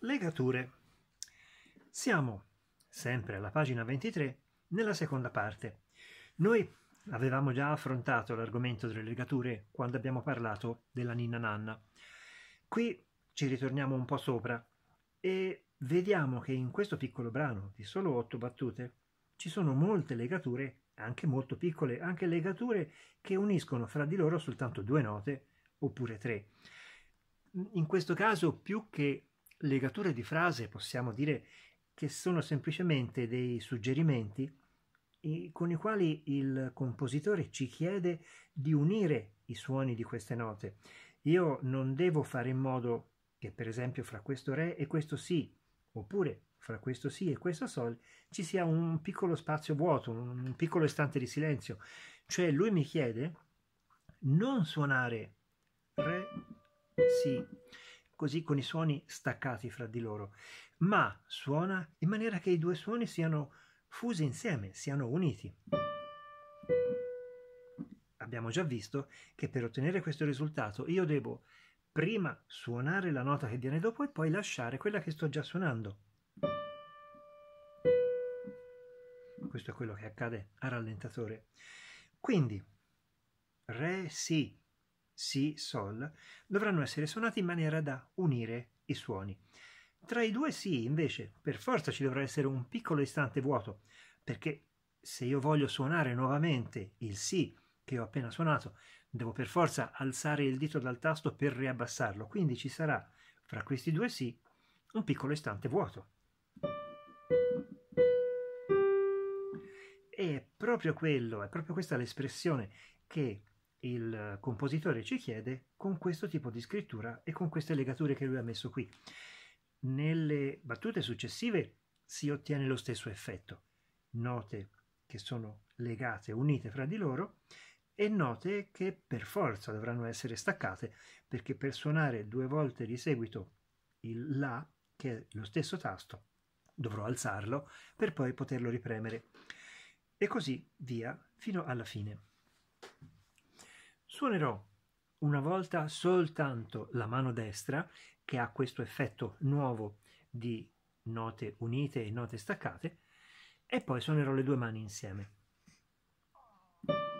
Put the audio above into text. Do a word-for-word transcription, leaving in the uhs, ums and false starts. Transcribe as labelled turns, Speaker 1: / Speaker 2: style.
Speaker 1: Legature. Siamo sempre alla pagina ventitré, nella seconda parte. Noi avevamo già affrontato l'argomento delle legature quando abbiamo parlato della ninna nanna. Qui ci ritorniamo un po' sopra e vediamo che in questo piccolo brano di solo otto battute ci sono molte legature, anche molto piccole, anche legature che uniscono fra di loro soltanto due note oppure tre. In questo caso, più che legature di frase, possiamo dire che sono semplicemente dei suggerimenti con i quali il compositore ci chiede di unire i suoni di queste note. Io non devo fare in modo che, per esempio, fra questo Re e questo Si, oppure fra questo Si e questo Sol, ci sia un piccolo spazio vuoto, un piccolo istante di silenzio. Cioè lui mi chiede non suonare Re, Si, così con i suoni staccati fra di loro, ma suona in maniera che i due suoni siano fusi insieme, siano uniti. Abbiamo già visto che per ottenere questo risultato io devo prima suonare la nota che viene dopo e poi lasciare quella che sto già suonando. Questo è quello che accade a rallentatore. Quindi Re, Si, Si, Sol dovranno essere suonati in maniera da unire i suoni. Tra i due Si, invece, per forza ci dovrà essere un piccolo istante vuoto, perché se io voglio suonare nuovamente il Si che ho appena suonato, devo per forza alzare il dito dal tasto per riabbassarlo, quindi ci sarà fra questi due Si un piccolo istante vuoto. E è proprio quello, è proprio questa l'espressione che il compositore ci chiede con questo tipo di scrittura e con queste legature che lui ha messo qui. Nelle battute successive si ottiene lo stesso effetto, note che sono legate, unite fra di loro, e note che per forza dovranno essere staccate, perché per suonare due volte di seguito il La, che è lo stesso tasto, dovrò alzarlo per poi poterlo ripremere. E così via fino alla fine. Suonerò una volta soltanto la mano destra, che ha questo effetto nuovo di note unite e note staccate, e poi suonerò le due mani insieme.